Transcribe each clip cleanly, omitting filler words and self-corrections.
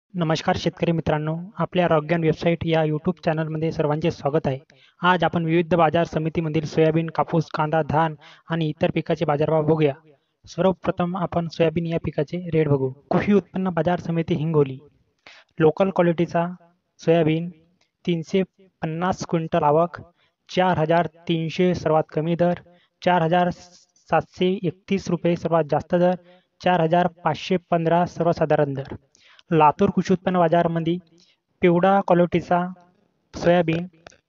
नमस्कार शेतकरी मित्रांनो, आपल्या आरोग्यान वेबसाईट या यूट्यूब चॅनलमध्ये सर्वांचे स्वागत आहे. आज आपण विविध बाजार समितीमधील सोयाबीन, कापूस, कांदा, धान आणि इतर पिकाचे बाजारभाव बघूया. सर्वप्रथम आपण सोयाबीन या पिकाचे रेट बघू. कृषी उत्पन्न बाजार समिती हिंगोली. लोकल क्वालिटीचा सोयाबीन 350 क्विंटल आवक, 4,300 सर्वात कमी दर, 4,731 रुपये सर्वात जास्त दर, 4,515 सर्वसाधारण दर. लातूर कृषी उत्पन्न बाजारामध्ये पिवळा क्वालिटीचा सोयाबीन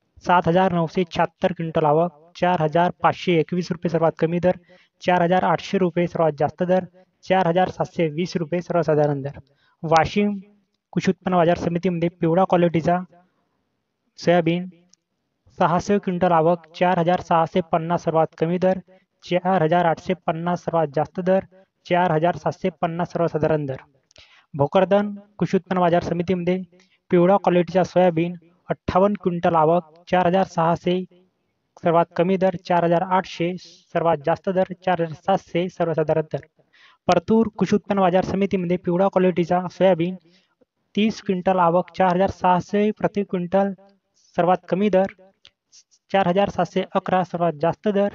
7,976 क्विंटल आवक, 4,521 रुपये सर्वात कमी दर, 4,800 रुपये सर्वात जास्त दर, 4,720 रुपये सर्वसाधारण दर. वाशिम कृषी उत्पन्न बाजार समितीमध्ये पिवळा क्वालिटीचा सोयाबीन 600 क्विंटल आवक, 4,650 सर्वात कमी दर, 4,850 सर्वात जास्त दर, 4,750 सर्वसाधारण दर. भोकरदन कृषी उत्पन्न बाजार समितीमध्ये पिवळा क्वालिटीचा सोयाबीन 58 क्विंटल आवक, 4,600 सर्वात कमी दर, 4,800 सर्वात जास्त दर, 4,700 सर्वसाधारण दर. परतूर कृषी उत्पन्न बाजार समितीमध्ये पिवळा क्वालिटीचा सोयाबीन 30 क्विंटल आवक, 4,600 प्रति क्विंटल सर्वात कमी दर, 4,711 सर्वात जास्त दर,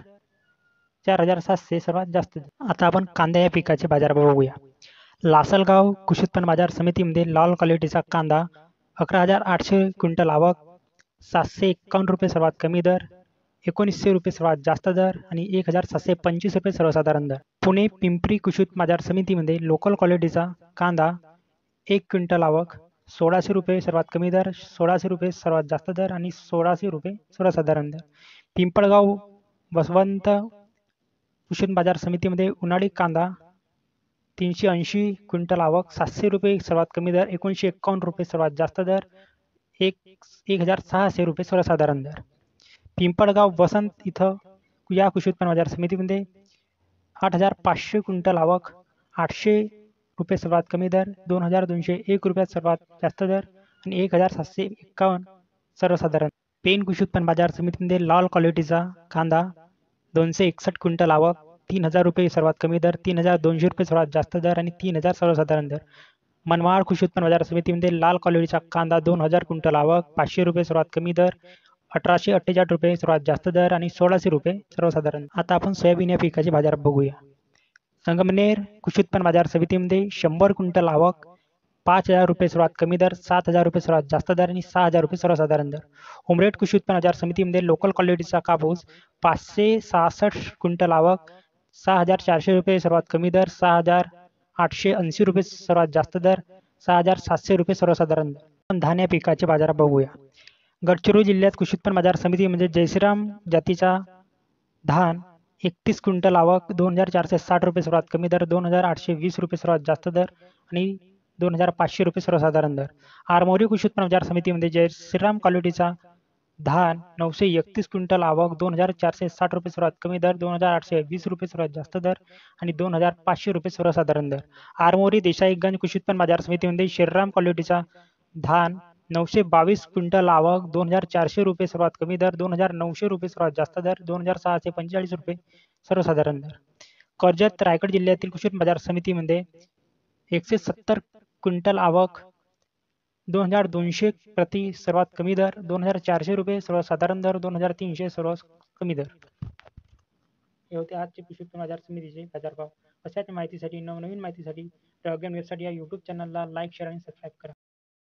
4,700 सर्वात जास्त दर. आता आपण कांदा या पिकाचे बाजारभाव बघूया. लासलगाव कृषी उत्पन्न बाजार समितीमध्ये लाल क्वालिटीचा कांदा 11,800 क्विंटल आवक, 751 रुपये सर्वात कमी दर, 1900 रुपये सर्वात जास्त दर आणि 1,725 रुपये सर्वसाधारण दर. पुणे पिंपरी कृषी उत्पन्न बाजार समितीमध्ये लोकल क्वालिटीचा कांदा 1 क्विंटल आवक, 1,600 रुपये सर्वात कमी दर, 1,600 रुपये सर्वात जास्त दर आणि 1,600 रुपये सर्वसाधारण दर. पिंपळगाव वसवंत कृषी उत्पन्न बाजार समितीमध्ये उन्हाळी कांदा 380 क्विंटल आवक, 700 रुपये सर्वात कमी दर, 951 रुपये सर्वात जास्त दर, 1,600 रुपये सर्वसाधारण दर. पिंपळगाव वसंत इथं या कृषी उत्पन्न बाजार समितीमध्ये 8,500 क्विंटल आवक, 800 रुपये सर्वात कमी दर, 2,201 रुपयात सर्वात जास्त दर आणि 1,751 सर्वसाधारण. पेन कृषी उत्पन्न बाजार समितीमध्ये लाल क्वालिटीचा कांदा 261 क्विंटल आवक, 3,000 रुपये सर्वात कमी दर, 3,200 रुपये सर्वात जास्त दर आणि 3,000 सर्वसाधारण दर. मनमाड कृषी उत्पन्न बाजार समितीमध्ये लाल क्वालिटीचा कांदा 2,000 क्विंटल आवक, 500 रुपये सर्वात कमी दर, 1,848 रुपये सर्वात जास्त दर आणि 1,600 रुपये सर्वसाधारण. आता आपण सोयाबीन या पिकाचे बाजार बघूया. संगमनेर कृषी उत्पन्न बाजार समितीमध्ये 100 क्विंटल आवक, 5,000 रुपये सर्वात कमी दर, 7,000 रुपये सर्वात जास्त दर आणि 6,000 रुपये सर्वसाधारण दर. उमरेड कृषी उत्पन्न बाजार समितीमध्ये लोकल क्वालिटीचा कापूस 566 क्विंटल आवक, 6,400 रुपये सर्वात कमी दर, 6,880 रुपये सर्वात जास्त दर, 6,700 रुपये सर्वसाधारण दर. आपण धान या पिकाचे बाजार बघूया. गडचिरोली जिल्ह्यात कृषी उत्पन्न बाजार समितीमध्ये जयश्रीराम जातीचा धान 31 क्विंटल आवक, 2,460 रुपये सर्वात कमी दर, 2,820 रुपये सर्वात जास्त दर आणि 2,500 रुपये सर्वसाधारण दर. आरमोरी कृषी उत्पन्न बाजार समितीमध्ये जयश्रीराम क्वालिटीचा धान 931 क्विंटल आवक, 2,460 रुपये सर्वात कमी दर, 2,820 रुपये सर्वात जास्त दर आणि 2,500 रुपये सर्वसाधारण दर. आरमोरी देसाईगंज कृषी उत्पन्न बाजार समितीमध्ये श्रीराम क्वालिटीचा धान 922 क्विंटल आवक, 2,400 रुपये सर्वात कमी दर, 2,900 रुपये सर्वात जास्त दर, 2,645 रुपये सर्वसाधारण दर. कर्जत रायगड जिल्ह्यातील कृषी उत्पन्न बाजार समितीमध्ये 170 क्विंटल आवक, 2,200 प्रति सर्वात कमी दर, 2,400 रुपये सर्वसाधारण दर, 2,300 सर्वात कमी दर. हे होते आजचे कृषी उत्पन्न बाजार समितीचे बाजारभाव. अशाच माहितीसाठी नवनवीन माहितीसाठी प्रॉग्राम वेबसाईट या यूट्यूब चॅनलला लाईक, शेअर आणि सबस्क्राईब करा.